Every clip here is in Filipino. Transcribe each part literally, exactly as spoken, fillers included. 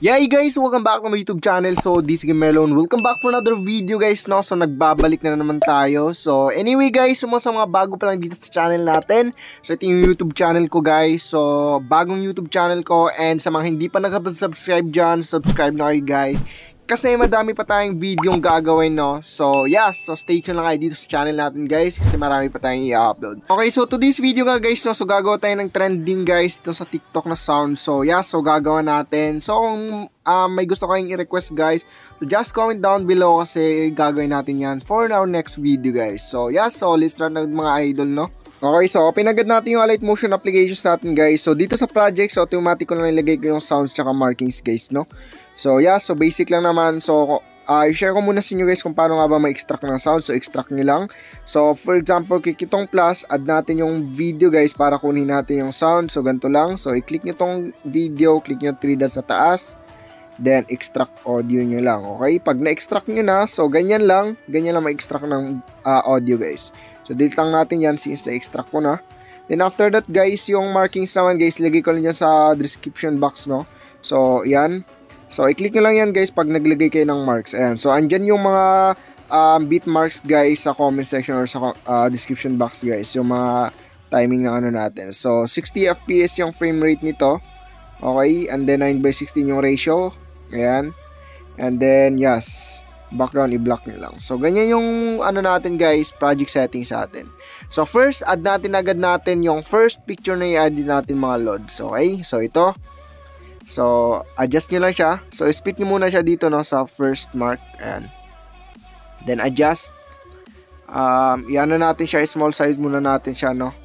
Yeah guys, welcome back to my YouTube channel. So this is Melon. Welcome back for another video guys, no? So nagbabalik na naman tayo. So anyway guys, sumama sa mga bago pa lang dito sa channel natin. So ito yung YouTube channel ko guys. So bagong YouTube channel ko, and sa mga hindi pa nakapag-subscribe dyan, subscribe na kayo guys. Kasi madami pa tayong video yung gagawin, no? So yeah, so stay tuned lang kayo dito sa channel natin guys, kasi marami pa tayong i-upload. Okay, so to this video nga guys, no? So gagawa tayo ng trending guys dito sa TikTok na sound. So yeah, so gagawa natin. So kung um, may gusto kayong i-request guys, so just comment down below kasi gagawin natin yan for our next video guys. So yeah, so let's start na mga idol, no? Okay, so open agad natin yung Alight Motion applications natin guys. So dito sa project, so automatic ko lang ilagay ko yung sounds tsaka markings guys, no? So yeah, so basic lang naman. So uh, i-share ko muna sa inyo guys kung paano nga ba ma-extract ng sound. So extract nyo lang. So for example, click itong plus, add natin yung video guys para kunin natin yung sound. So ganito lang. So i-click nyo tong video, click nyo three dots sa taas, then extract audio nyo lang. Okay, pag na-extract nyo na, so ganyan lang, ganyan lang ma-extract ng uh, audio guys. So delete lang natin yan since na-extract ko na. Then after that guys, yung markings naman guys, lagay ko lang yan sa description box, no? So yan. So, i-click nyo lang yan guys pag naglagay kayo ng marks. Ayan. So, andyan yung mga um, beat marks guys sa comment section or sa uh, description box guys. Yung mga timing na ano natin. So, sixty F P S yung frame rate nito. Okay. And then, nine by sixteen yung ratio. Ayan. And then, yes. Background, i-block nyo lang. So, ganyan yung ano natin guys, project settings sa atin. So, first, add natin agad natin yung first picture na i-add natin mga loads. Okay. So, ito. So, adjust nyo lang siya. So, split nyo muna siya dito, no, sa first mark. Ayan. Then, adjust. Um, yan na natin siya. Small size muna natin siya, no.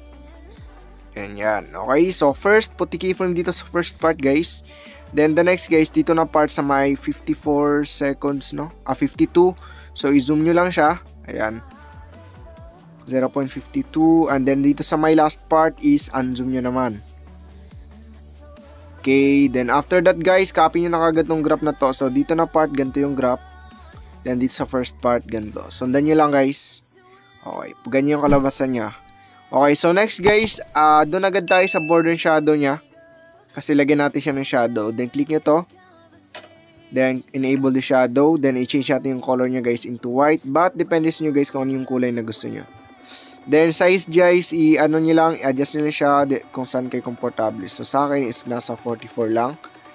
Ayan, yan. Okay. So, first, puti keyframe dito sa first part, guys. Then, the next, guys, dito na part sa may fifty-four seconds, no. Ah, fifty-two. So, i-zoom nyo lang siya. Ayan. zero point five two. And then, dito sa may last part is unzoom nyo naman. Okay, then after that guys, copy nyo na kagad ng graph na to. So dito na part, ganito yung graph. Then dito sa first part, ganito. Sundan nyo lang guys. Okay, ganyan yung kalabasan niya. Okay, so next guys, uh, doon agad tayo sa border shadow niya. Kasi lagyan natin siya ng shadow. Then click nyo to. Then enable the shadow. Then i-change natin yung color niya guys into white. But depende sa nyo guys kung ano yung kulay na gusto nyo. Then size guys, i-ano nyo lang, i-adjust nyo siya kung saan kayo komportable. So sa akin is nasa forty-four lang.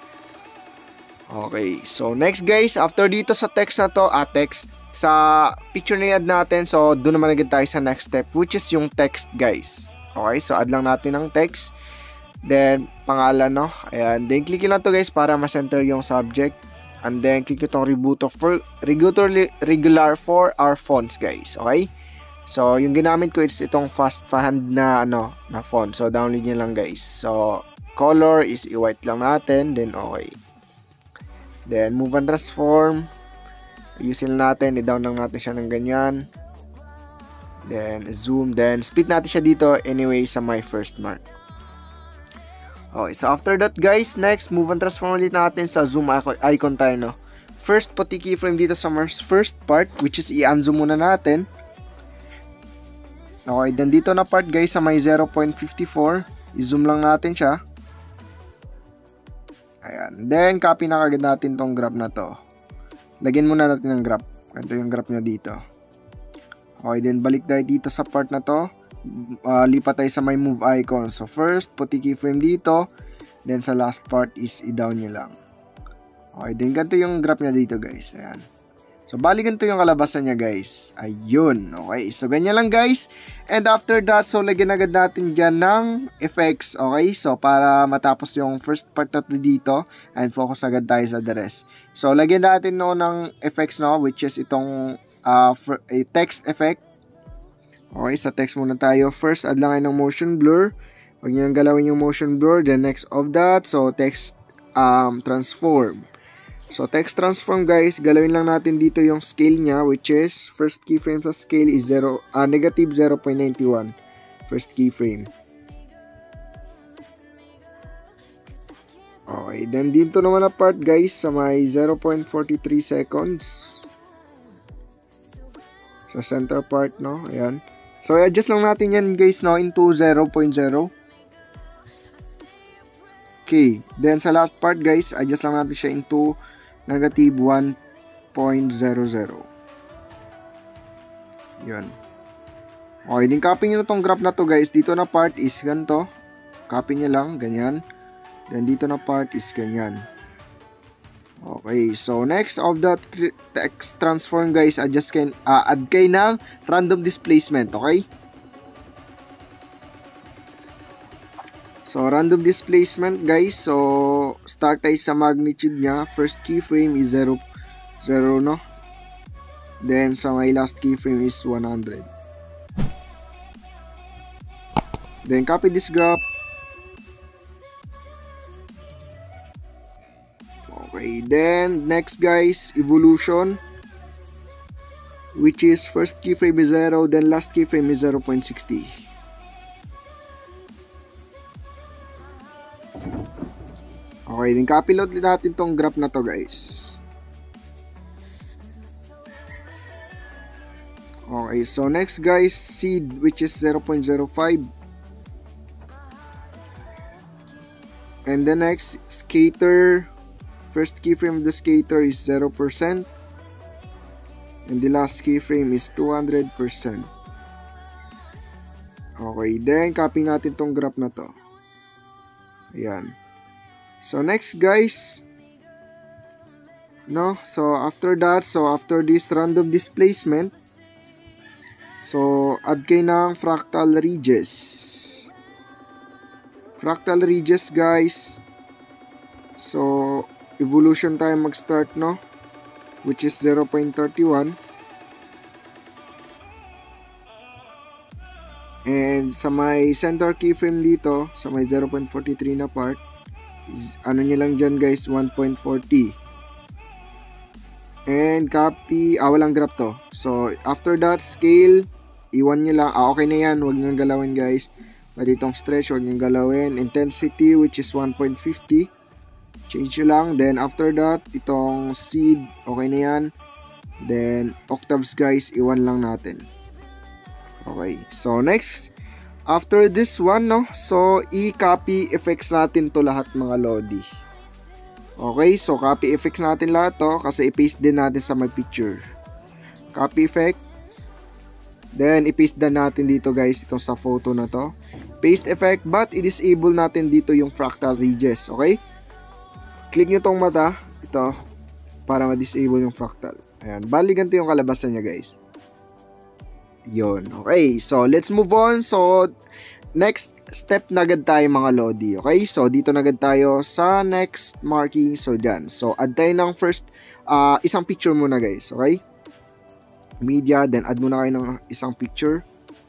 Okay, so next guys, after dito sa text na to, ah text, sa picture na i-add natin, so doon naman agad tayo sa next step, which is yung text guys. Okay, so add lang natin ng text. Then pangalan, no, ayan. Then click lang to guys para ma-center yung subject. And then click itong reboot for regular for our fonts guys. Okay. So, yung ginamit ko is itong fast font na ano, na font. So, download nyo lang guys. So, color is i-white lang natin. Then, okay. Then, move and transform. Ayusin natin. I-down lang natin siya ng ganyan. Then, zoom. Then, split natin siya dito anyway sa my first mark. Okay. So, after that guys, next, move and transform ulit natin sa zoom icon tayo, no? First, pati keyframe dito sa first part, which is i-unzoom muna natin. Okay, then dito na part guys sa may zero point five four, i-zoom lang natin siya. Ayan, then copy na kagad natin tong graph na to. Lagyan muna natin ng graph. Ito yung graph niya dito. Okay, then balik tayo dito sa part na to. Uh, lipat tayo sa may move icon. So first, puti keyframe dito. Then sa last part is i-down nyo lang. Okay, then ganito yung graph niya dito guys. Ayan. So, bali ganito yung kalabasan niya guys. Ayun. Okay. So, ganyan lang guys. And after that, so, lagyan agad natin dyan ng effects. Okay. So, para matapos yung first part na dito. And focus agad tayo sa the rest. So, lagyan natin no ng effects no. Which is itong uh, for, a text effect. Okay. Sa text muna tayo. First, add lang kayo ng motion blur. Huwag nyo nang galawin yung motion blur. Then, next of that. So, text um, transform. So, text transform guys, galawin lang natin dito yung scale niya, which is, first keyframe sa scale is zero, uh, negative zero point nine one. First keyframe. Okay, then dito naman na part guys, sa may zero point four three seconds. Sa center part, no? Ayan. So, i-adjust lang natin yan guys, no, into zero point zero. Okay. Then, sa last part, guys, adjust lang natin siya into negative one point zero zero. Yun. Okay, din copy nyo na tong graph na to, guys. Dito na part is ganito. Copy nyo lang, ganyan. Then, dito na part is ganyan. Okay, so next of the text transform, guys, adjust kayo, uh, add kayo ng random displacement, okay? So, random displacement, guys. So, start tayo sa magnitude niya. First keyframe is zero, zero, no? Then, sa my last keyframe is one hundred. Then, copy this graph. Okay, then, next, guys, evolution. Which is, first keyframe is zero, then last keyframe is zero point six zero. Okay, then copy load natin tong graph na to, guys. Okay, so next, guys, seed, which is zero point zero five. And the next, skater. First keyframe of the skater is zero percent. And the last keyframe is two hundred percent. Okay, then copy natin tong graph na to. Ayan. So next, guys, no, so after that, so after this random displacement, so add kayo ng fractal ridges. Fractal ridges, guys. So evolution tayo mag-start, no, which is zero point three one. And sa may center keyframe dito, sa may zero point four three na part, is, ano nyo lang dyan, guys, one point four zero. And copy, ah, walang graph to. So, after that, scale, iwan nyo lang. Ah, okay na yan, huwag nyo galawin, guys. Pwede itong stretch, huwag nyo galawin. Intensity, which is one point five zero. Change nyo lang. Then, after that, itong seed, okay na yan. Then, octaves, guys, iwan lang natin. Okay, so next, after this one, no, so i-copy effects natin to lahat, mga lodi. Okay, so copy effects natin lahat to kasi i-paste din natin sa my picture. Copy effect. Then i-paste din natin dito, guys, itong sa photo na to. Paste effect, but i-disable natin dito yung fractal ridges, okay? Click nyo tong mata, ito, para ma-disable yung fractal. Ayan, bali ganito yung kalabasan niya, guys. Yon. Okay, so let's move on. So next step na agad tayo, mga lodi. Okay, so dito na agad tayo sa next marking. So dyan, so add tayo ng first uh, isang picture muna, guys. Okay, media, then add muna kayo ng isang picture.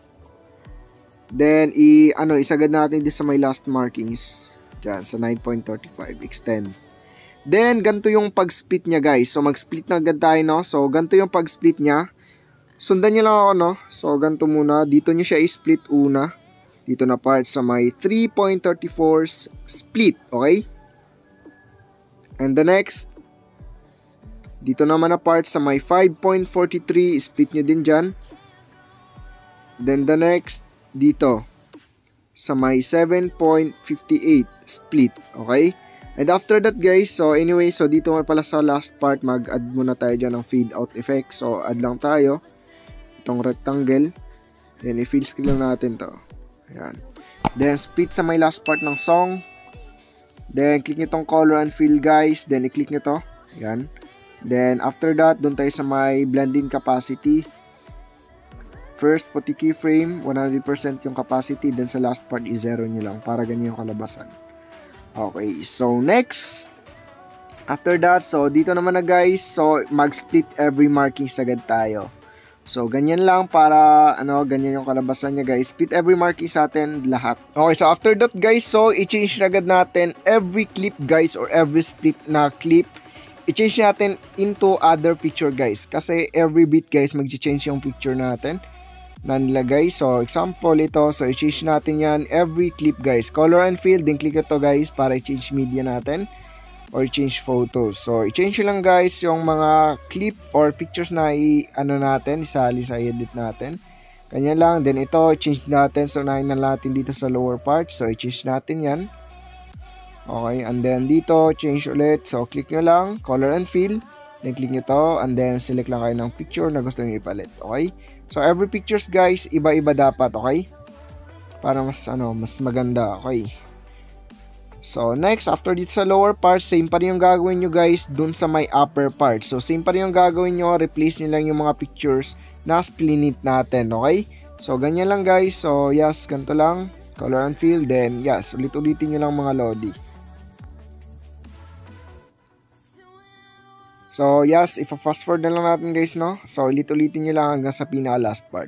Then i ano isagad natin dito sa my last markings dyan sa nine point three five, extend. Then ganito yung pag-split niya, guys. So mag-split na agad tayo, no. So ganito yung pag-split niya. Sundan nyo lang ako, no? So, ganito muna. Dito nyo siya i-split una. Dito na part sa may three point three four split. Okay? And the next, dito naman na part sa may five point four three. Split nyo din dyan. Then the next, dito. Sa may seven point five eight split. Okay? And after that, guys, so anyway, so dito nga pala sa last part, mag-add muna tayo dyan ng fade out effect. So, add lang tayo itong rectangle, then i-fill scale lang natin to. Ayan. Then split sa my last part ng song, then click nyo tong color and fill, guys, then i-click nyo to. Ayan. Then after that, doon tayo sa my blending capacity. First, pati keyframe, one hundred percent yung capacity, then sa last part is zero nyo lang para ganyan yung kalabasan. Okay, so next, after that, so dito naman na, guys, so mag-split every markings agad tayo. So, ganyan lang para, ano, ganyan yung kalabasan niya, guys. Split every marking sa atin, lahat. Okay, so after that, guys, so, i-change na agad natin every clip, guys, or every split na clip. I-change natin into other picture, guys. Kasi every bit, guys, mag-change yung picture natin na nilagay. So, example, ito. So, i-change natin yan every clip, guys. Color and fill, then click ito, guys, para i-change media natin. Or change photos. So, i-change lang, guys, yung mga clip or pictures na i-ano natin, isali sa edit natin. Ganyan lang. Then, ito, i-change natin. So, unahin na natin dito sa lower part. So, i-change natin yan. Okay, and then dito, change ulit. So, click nyo lang, color and fill. Then, click nyo to, and then select lang kayo ng picture na gusto nyo ipalit. Okay? So, every pictures guys, iba-iba dapat, okay? Para mas, ano, mas maganda, okay? So, next, after dito sa lower part, same pa rin yung gagawin nyo guys dun sa may upper part. So, same pa rin yung gagawin nyo, replace nyo lang yung mga pictures na splinit natin, okay? So, ganyan lang guys. So, yes, ganito lang. Color and fill, then, yes, ulit-ulitin nyo lang mga lodi. So, yes, ipa-fast forward na lang natin guys, no? So, ulit-ulitin nyo lang hanggang sa pinaka-last part.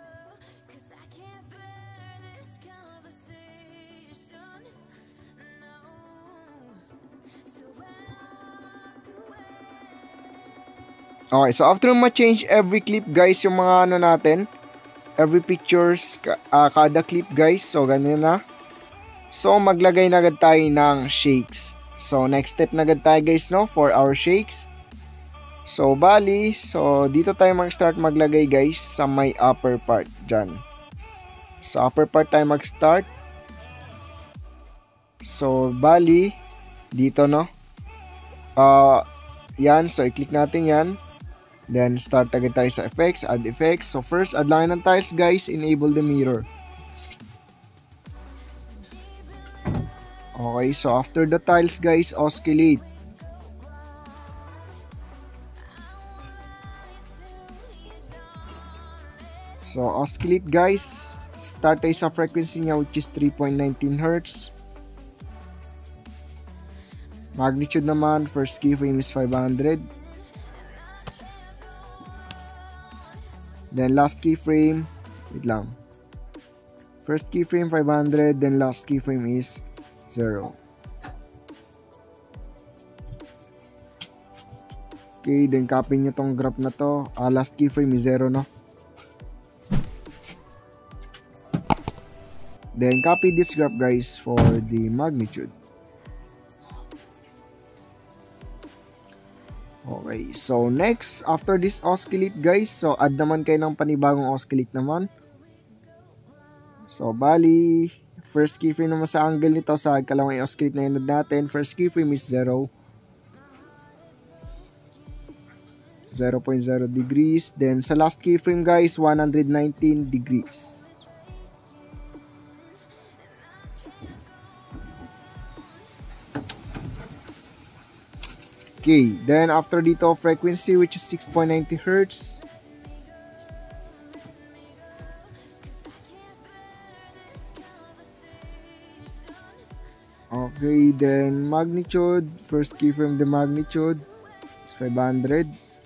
Okay, so after ma-change every clip guys, yung mga ano natin, every pictures, uh, kada clip guys, so ganyan na. So, maglagay na agad tayo ng shakes. So, next step na agad tayo guys, no? For our shakes. So, bali, so, dito tayo mag-start maglagay guys sa may upper part dyan. So, upper part tayo mag-start. So, bali, dito, no? Uh, yan, so, i-click natin yan. Then, start agad tayo sa effects, add effects. So, first, add lang ng tiles guys, enable the mirror. Okay, so, after the tiles guys, oscillate. So, oscillate guys, start tayo sa frequency niya which is three point one nine hertz. Magnitude naman, first keyframe is five hundred. Then last keyframe, wait lang. First keyframe five hundred, then last keyframe is zero. Okay, then copy nyo tong graph na to. Uh, last keyframe is zero, no? Then copy this graph guys for the magnitude. Okay, so next, after this oscillate guys, so add naman kayo ng panibagong oscillate naman. So bali, first keyframe naman sa angle nito, sa kalawang oscillate na yun natin, first keyframe is zero. zero point zero degrees. Then sa last keyframe guys, one hundred nineteen degrees. Okay, then after dito, frequency which is six point nine zero hertz. Okay, then magnitude, first keyframe the magnitude is five hundred.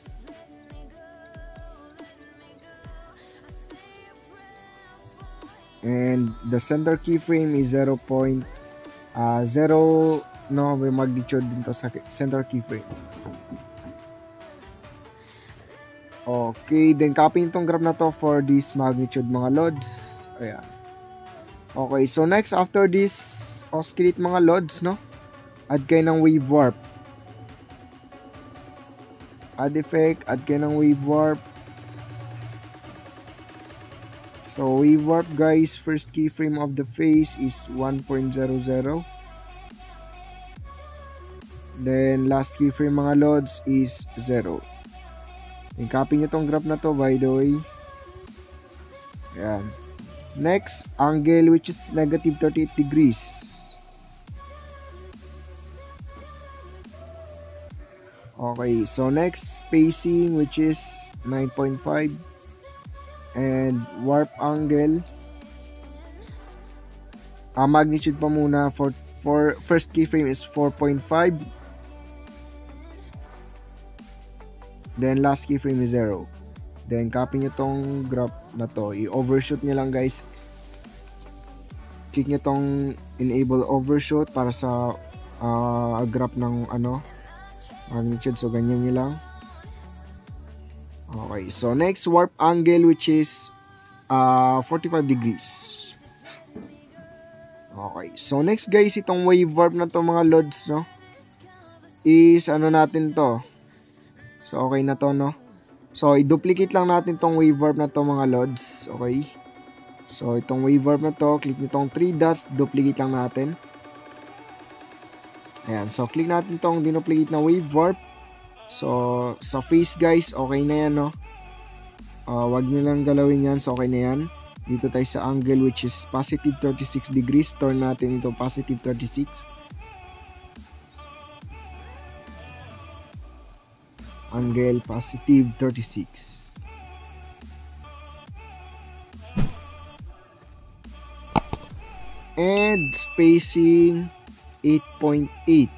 And the center keyframe is zero point zero. No, may magnitude din to sa center keyframe. Okay, then copy itong graph na to for this magnitude mga lods. Ayan. Okay, so next after this oscillate mga lods, no? Add kayo ng wave warp. Add effect, add kayo ng wave warp. So wave warp guys, first keyframe of the face is one point zero zero. Then, last keyframe mga lods is zero. And copy nyo tong graph na to by the way. Ayan. Next, angle which is negative thirty-eight degrees. Okay, so next, spacing which is nine point five. And warp angle. Ah, magnitude pa muna for, for first keyframe is four point five. Then last keyframe is zero. Then copy nyo tong graph na to. I-overshoot nyo lang guys. Click nyo tong enable overshoot para sa uh, graph ng ano magnitude. So ganyan nyo lang. Okay. So next, warp angle which is uh, forty-five degrees. Okay. So next guys, itong wave warp na to mga lods, no? Is ano natin to? So, okay na to, no? So, i-duplicate lang natin tong wave warp na to, mga lods. Okay? So, itong wave warp na to, click nyo tong three dots, duplicate lang natin. Ayan, so click natin tong dinuplicate na wave warp. So, sa face guys, okay na yan, no? Uh, wag nyo lang galawin yan, so okay na yan. Dito tayo sa angle which is positive thirty-six degrees. Turn natin ito positive thirty-six. Angle positive thirty-six. And spacing eight point eight.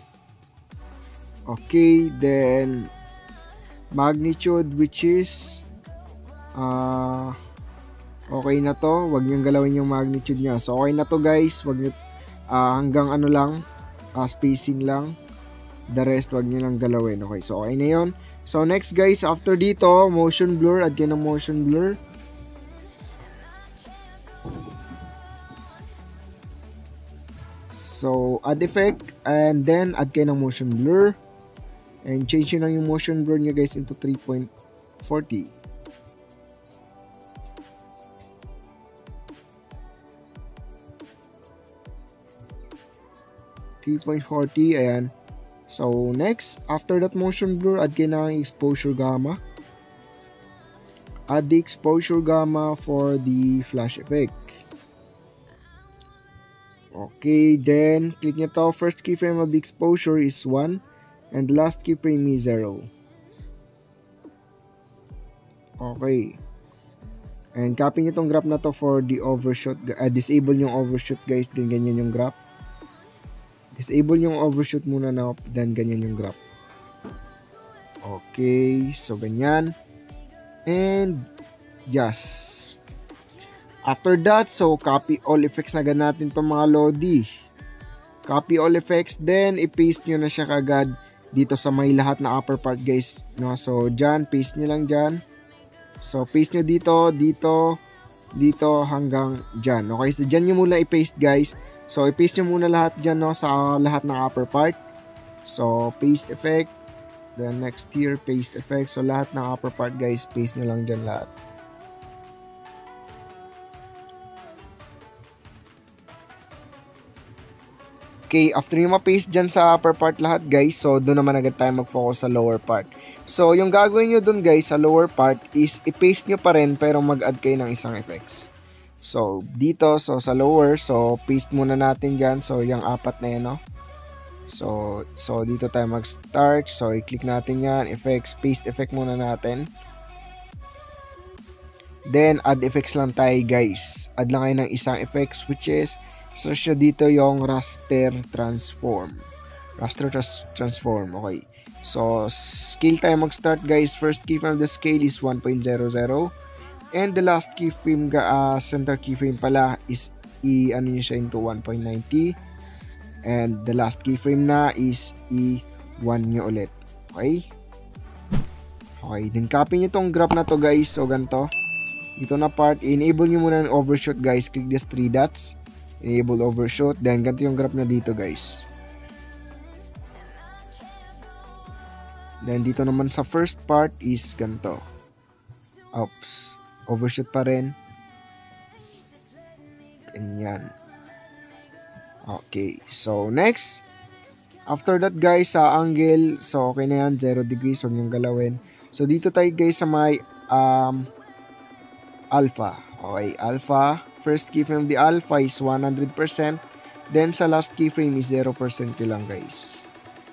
Okay, then magnitude which is uh, okay na to. Wag niyong galawin yung magnitude niya. So okay na to guys. Wag niyo uh, hanggang ano lang, uh, spacing lang. The rest wag niyo lang galawin. Okay, so okay na yon. So next guys, after dito, motion blur. Add kayo ng motion blur. So add effect and then add kayo ng motion blur. And change nyo lang yung motion blur nyo guys into three point four zero. three point four zero, ayan. So next, after that motion blur, add kayo ng exposure gamma. Add the exposure gamma for the flash effect. Okay, then click nyo to. First keyframe of the exposure is one. And the last keyframe is zero. Okay. And copy nyo itong graph na to for the overshoot. Uh, disable yung overshoot guys. Then ganyan yung graph. Disable yung overshoot muna na. Then ganyan yung graph. Okay. So ganyan. And yes. After that, so copy all effects na agad natin itong mga Lodi. Copy all effects. Then i-paste nyo na siya kagad dito sa may lahat na upper part guys, no? So dyan, paste nyo lang dyan. So paste nyo dito, dito, dito hanggang dyan. Okay, so dyan nyo muna i-paste guys. So i-paste nyo muna lahat dyan, no, sa lahat ng upper part. So paste effect, then next here paste effect. So lahat ng upper part guys, paste nyo lang dyan lahat. Okay, after yung ma-paste dyan sa upper part lahat guys, so doon naman agad tayo mag-focus sa lower part. So yung gagawin nyo doon guys sa lower part is i-paste nyo pa rin pero mag-add kayo ng isang effects. So dito, so sa lower, so paste muna natin dyan. So yung apat na yan, no? So, so dito tayo mag-start. So i-click natin yan, effects, paste effect muna natin. Then add effects lang tayo guys. Add lang kayo ng isang effects which is search nyo dito yung raster transform. Raster trans transform. Okay. So, scale tayo mag-start guys. First keyframe of the scale is one point zero zero. And the last keyframe, uh, center keyframe pala is i-ano nyo siya into one point nine zero. And the last keyframe na is i one nyo ulit. Okay. Okay. Then copy nyo tong graph na to guys. So, ganito. Ito na part. Enable nyo muna ng overshoot guys. Click this three dots. Enable overshoot. Then, ganito yung graph na dito, guys. Then, dito naman sa first part is ganito. Oops. Overshoot pa rin. Ganyan. Okay. So, next. After that, guys, sa angle. So, okay na yan. zero degrees. Huwag niyong galawin. So, dito tayo, guys, sa may um, alpha. Okay. Alpha. First keyframe of the alpha is one hundred percent. Then, sa last keyframe is zero percent ko lang, guys.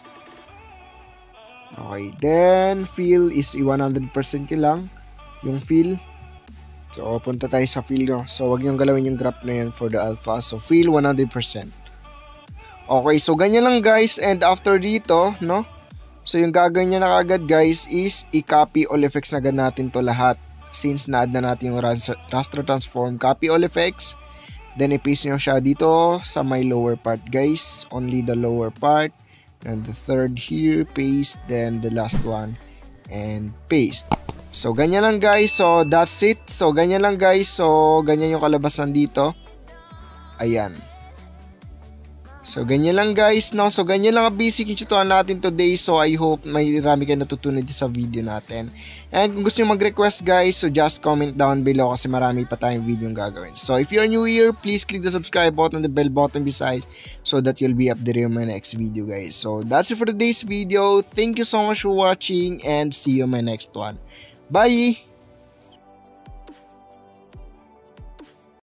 Okay. Then, fill is one hundred percent ko lang. Yung fill. So, punta tayo sa fill nyo. So, wag nyo galawin yung graph na yan for the alpha. So, fill one hundred percent. Okay. So, ganyan lang, guys. And after dito, no? So, yung gagawin nyo na kagad, guys, is i-copy all effects na agad natin to lahat. Since na-add na natin yung raster transform, copy all effects. Then, i-paste nyo siya dito sa my lower part, guys. Only the lower part. And the third here, paste. Then, the last one. And paste. So, ganyan lang, guys. So, that's it. So, ganyan lang, guys. So, ganyan yung kalabasan dito. Ayan. So, ganyan lang guys, no? So, ganyan lang ang basic yung tutorial natin today. So, I hope may marami kayo natutunan dito sa video natin. And kung gusto nyo mag-request guys, so just comment down below kasi marami pa tayong video yung gagawin. So, if you're new here, please click the subscribe button and the bell button beside so that you'll be updated on my next video guys. So, that's it for today's video. Thank you so much for watching and see you on my next one. Bye!